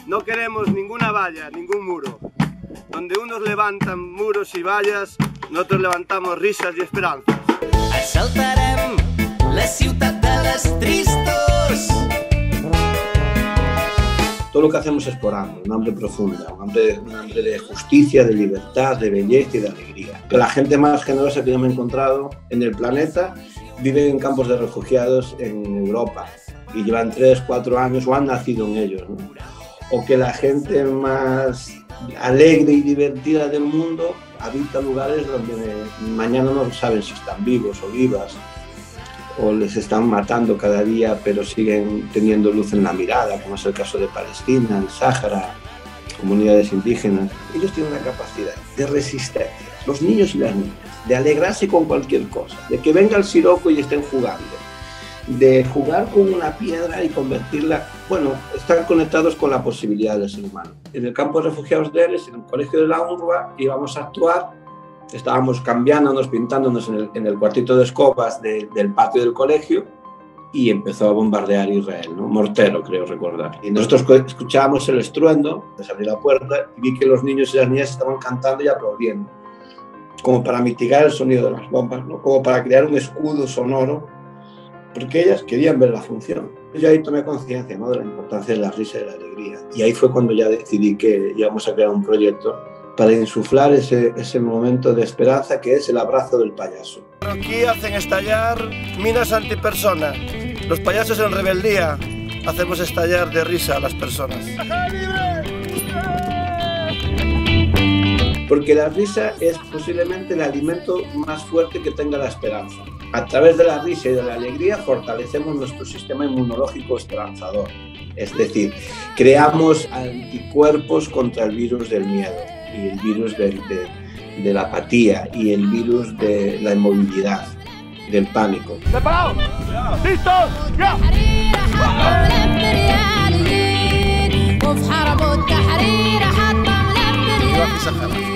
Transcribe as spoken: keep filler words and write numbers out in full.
No queremos ninguna valla, ningún muro. Donde unos levantan muros y vallas, nosotros levantamos risas y esperanzas. Assaltarem la ciutat de les tristos. Todo lo que hacemos es por hambre, un hambre profunda, un hambre, un hambre de justicia, de libertad, de belleza y de alegría. Que la gente más generosa que yo me he encontrado en el planeta vive en campos de refugiados en Europa y llevan tres, cuatro años o han nacido en ellos, ¿no? O que la gente más alegre y divertida del mundo habita lugares donde mañana no saben si están vivos o vivas, o les están matando cada día, pero siguen teniendo luz en la mirada, como es el caso de Palestina, el Sáhara, comunidades indígenas. Ellos tienen una capacidad de resistencia, los niños y las niñas, de alegrarse con cualquier cosa, de que venga el siroco y estén jugando, de jugar con una piedra y convertirla, bueno, están conectados con la posibilidad del ser humano. En el campo de refugiados de Eres, en el colegio de la UNRWA, íbamos a actuar, estábamos cambiándonos, pintándonos en el, en el cuartito de escobas de, del patio del colegio y empezó a bombardear Israel, ¿no? Mortero, creo recordar. Y nosotros escuchábamos el estruendo, les abrí la puerta y vi que los niños y las niñas estaban cantando y aplaudiendo, como para mitigar el sonido de las bombas, ¿no? Como para crear un escudo sonoro, porque ellas querían ver la función. Yo ahí tomé conciencia, ¿no?, de la importancia de la risa y de la alegría. Y ahí fue cuando ya decidí que íbamos a crear un proyecto para insuflar ese, ese momento de esperanza que es el abrazo del payaso. Aquí hacen estallar minas antipersona. Los payasos en rebeldía hacemos estallar de risa a las personas. Porque la risa es posiblemente el alimento más fuerte que tenga la esperanza. A través de la risa y de la alegría fortalecemos nuestro sistema inmunológico esperanzador. Es decir, creamos anticuerpos contra el virus del miedo y el virus de, de, de la apatía y el virus de la inmovilidad, del pánico. ¡Preparados! ¡Listos! ¡Ya! Sáhara.